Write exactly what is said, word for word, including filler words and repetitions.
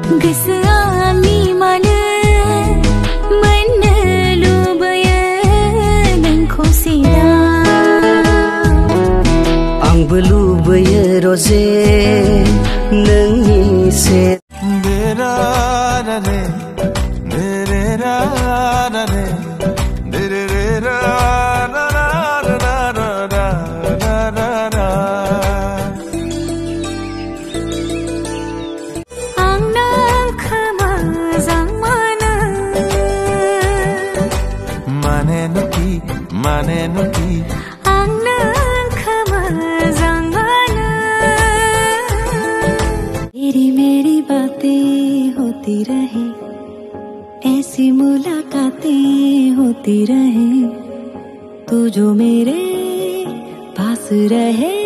Gosoani mana menelubaya nengko sida. Ang belubaya rose nengi se. Dera ra re, dere ra ra re, dere re ra ra ra ra ra ra ra ra ra. Ang nang kamazang mana, mane nuki, mane nuki. ang nang kamazang mana. तेरी मेरी बातें होती रहे, ऐसी मुलाकातें होती रहे, तू जो मेरे पास रहे।